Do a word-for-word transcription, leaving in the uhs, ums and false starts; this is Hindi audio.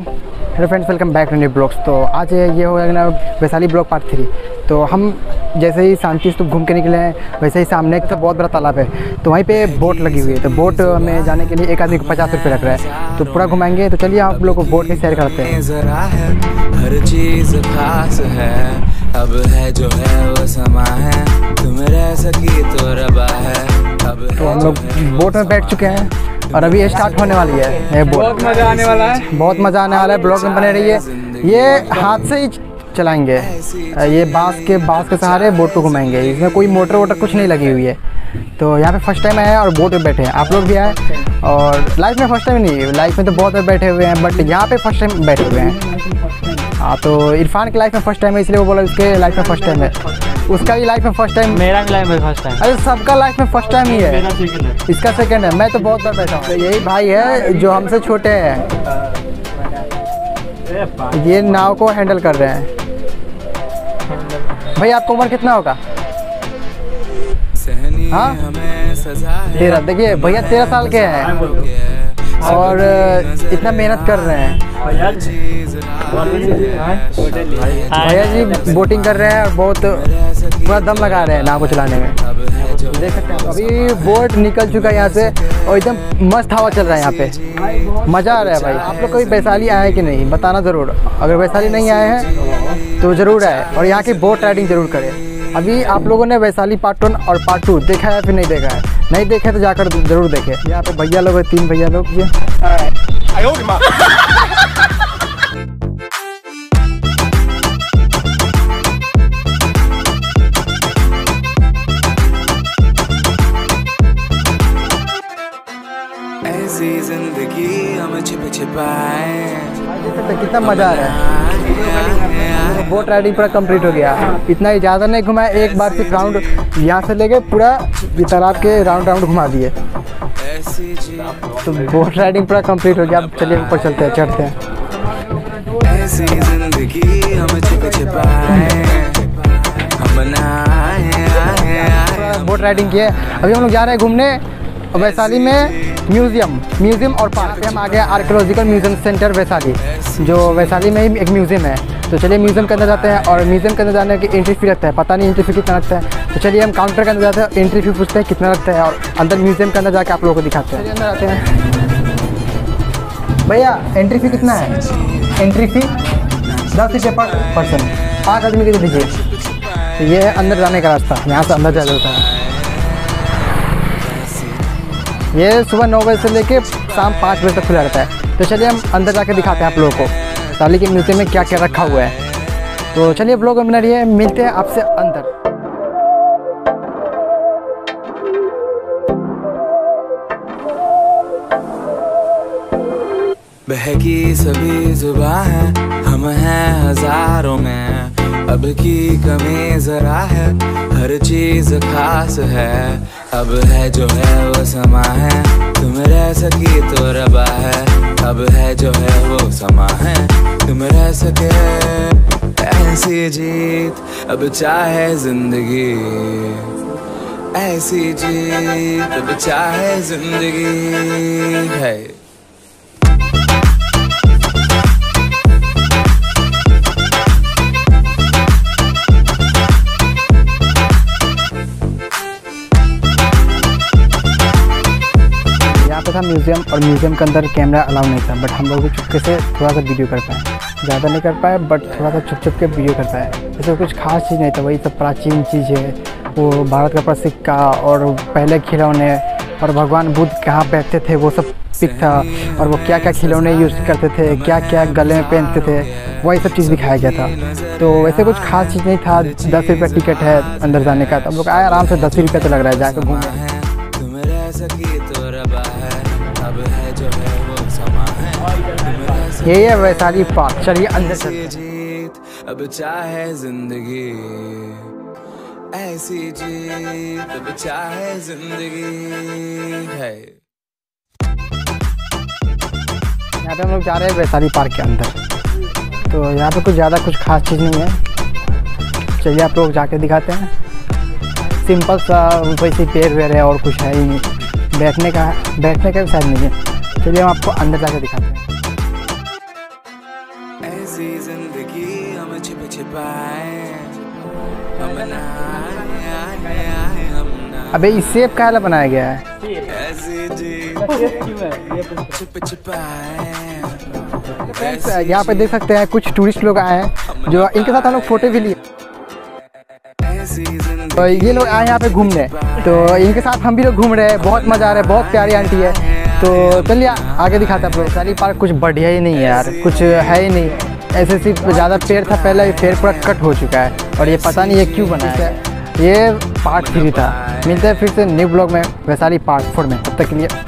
Hello friends, welcome back to new blogs. तो आज ये हो गया ना वैशाली ब्लॉग पार्ट थ्री। तो हम जैसे ही शांति स्तूप घूम के निकले हैं, वैसे ही सामने एक तो बहुत बड़ा तालाब है, तो वहीं पे बोट लगी हुई है। तो बोट में जाने के लिए एक आदमी को पचास रुपये लग रहा है, तो पूरा घुमाएंगे। तो चलिए आप लोग को बोट की सैर करते हैं। हर चीज़ खास है, अब है जो है वो समा है, तुम रह सकी तो रबा है। अब तो हम लोग बोट में बैठ चुके हैं और अभी स्टार्ट होने वाली है ये बोट। बहुत मज़ा आने वाला है, बहुत मज़ा आने वाला है। ब्लॉग में बने रहिए। ये हाथ से ही चलाएंगे, ये बांस के बांस के सहारे बोट को घुमाएंगे। इसमें कोई मोटर वोटर कुछ नहीं लगी हुई है। तो यहाँ पे फर्स्ट टाइम आए हैं और बोट में बैठे हैं। आप लोग भी आए और लाइफ में फर्स्ट टाइम नहीं, लाइफ में तो बहुत बार बैठे हुए हैं, बट यहाँ पे फर्स्ट टाइम बैठे हुए हैं। हाँ, तो इरफान की लाइफ में फर्स्ट टाइम है, इसलिए वो बोला उसके लाइफ में फर्स्ट टाइम है। उसका भी लाइफ में फर्स्ट टाइम, मेरा भी लाइफ में फर्स्ट टाइम। अरे सबका लाइफ में फर्स्ट टाइम ही है, इसका सेकंड है। मैं तो बहुत बार बैठा हूँ। तो यही भाई है जो हमसे छोटे हैं, ये नाव को हैंडल कर रहे हैं। भाई आपको उम्र कितना होगा? हाँ, तेरह। देखिए भैया तेरह साल के हैं और इतना मेहनत कर रहे हैं। भैया जी बोटिंग कर रहे हैं और बहुत पूरा दम लगा रहे हैं नाव को चलाने में। देख सकते हैं अभी बोट निकल चुका है यहाँ से और एकदम मस्त हवा चल रहा है यहाँ पे। मज़ा आ रहा है भाई। आप लोग कभी वैशाली आए कि नहीं बताना ज़रूर। अगर वैशाली नहीं आए हैं तो ज़रूर आए और यहाँ की बोट राइडिंग ज़रूर करें। अभी आप लोगों ने वैशाली पार्ट वन और पार्ट टू देखा है फिर नहीं देखा है? नहीं देखे तो जाकर ज़रूर देखें। यहाँ पे भैया लोग हैं, तीन भैया लोग। ये ऐसी जिंदगी हम छिप छिपाए, कितना मज़ा आ रहा है। बोट राइडिंग पूरा कंप्लीट हो गया। इतना ही ज़्यादा नहीं घुमाया, एक बार सिर्फ राउंड यहाँ से लेके पूरा तालाब के राउंड राउंड घुमा दिए। तो बोट राइडिंग पूरा कंप्लीट हो गया। अब चलिए ऊपर चलते हैं, चढ़ते हैं। ऐसी जिंदगी हम छिप छिपाए, हम बनाए। बोट राइडिंग किए। अभी हम लोग जा रहे हैं घूमने वैशाली में म्यूज़ियम म्यूज़ियम और पार्क पे। हम आ गए आर्कियोलॉजिकल म्यूज़ियम सेंटर वैशाली, जो वैशाली में ही एक म्यूज़ियम है। तो चलिए म्यूज़ियम के अंदर जाते हैं। और म्यूज़ियम के अंदर जाने की एंट्री फी लगता है, पता नहीं एंट्री फी कितना लगता है। तो चलिए हम काउंटर के अंदर जाते हैं, एंट्री फी पूछते हैं कितना लगता है और अंदर म्यूज़ियम के अंदर जाके आप लोगों को दिखाते हैं। अंदर आते हैं। भैया एंट्री फी कितना है? एंट्री फी दस रुपये पर पर्सन, पाँच आदमी के लिए दीजिए। तो ये है अंदर जाने का रास्ता, यहाँ से अंदर जाया जाता है। ये सुबह नौ बजे से लेके शाम पाँच बजे तक खुला रहता है। तो चलिए हम अंदर जाके दिखाते हैं आप लोगों को वैशाली के म्यूज़ियम में क्या क्या रखा हुआ है। तो चलिए ब्लॉग में बना रहिए, मिलते हैं आपसे अंदर। बहकी सभी जुबां है, हम हैं हजारों में, अब की कमी जरा है, हर चीज खास है, अब है जो है वो समा है, तुम रह सकी तो रबा है, अब है जो है वो समा है, तुम रह सके ऐसी जीत, अब चाहे जिंदगी ऐसी जीत, अब चाहे जिंदगी है। था म्यूज़ियम और म्यूज़ियम के अंदर कैमरा अलाउ नहीं था, बट हम लोग भी चुपके से थोड़ा सा वीडियो कर पाए। ज़्यादा नहीं कर पाए बट थोड़ा सा छुप छुप के वीडियो कर पाए। ऐसे कुछ खास चीज़ नहीं था, वही सब प्राचीन चीज़ है। वो भारत का प्रसिद्ध सिक्का और पहले खिलौने और भगवान बुद्ध कहाँ बैठते थे वो सब पिक था। और वो क्या क्या खिलौने यूज़ करते थे, क्या क्या गले में पहनते थे, वही सब चीज़ दिखाया गया था। तो वैसे कुछ खास चीज़ नहीं था। दस रुपये टिकट है अंदर जाने का, तो हम लोग आए आराम से। दस रुपये तो लग रहा है जाकर घूमे। यही है वैशाली पार्क। चलिए अंदर जीत, अब चाहे जिंदगी ऐसी जीत, अब चाहे जिंदगी है। यहाँ पे हम लोग जा रहे हैं वैशाली पार्क के अंदर। तो यहाँ पे कुछ ज़्यादा कुछ खास चीज़ नहीं है। चलिए आप लोग जाके दिखाते हैं। सिंपल सा वैसे पेड़ वेड़ है और कुछ है ही नहीं। बैठने का बैठने का भी शायद नहीं है। चलिए हम आपको अंदर जाके दिखाते हैं। ऐसी जिंदगी हम छिप छिपाए, हम ना आए, आए, हम ना अबे इस सेब का बनाया गया है। ऐसी जी छिप छिपाए। यहाँ पे देख सकते हैं कुछ टूरिस्ट लोग आए हैं, जो इनके साथ हम लोग फोटो भी लिए। तो ये लोग आए यहाँ पे घूमने, तो इनके साथ हम भी लोग घूम रहे हैं, बहुत मज़ा आ रहा है, बहुत प्यारी आंटी है। तो चलिए आगे दिखाते हैं। वैशाली पार्क कुछ बढ़िया ही नहीं है यार, कुछ है ही नहीं। ऐसे सिर्फ ज़्यादा पेड़ था, पहले पेड़ पूरा कट हो चुका है और ये पता नहीं ये क्यों बना है। ये पार्ट थ्री था। मिलते हैं फिर से न्यू ब्लॉग में वैशाली पार्ट फोर में। तब तक के लिए